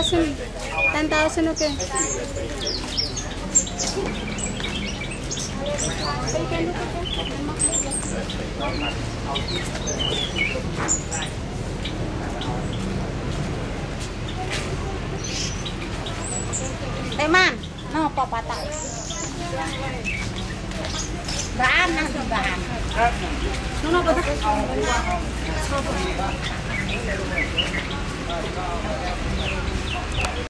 10,000. 10,000 okay. Teman, no papata. Bahan nah bahan. No bata.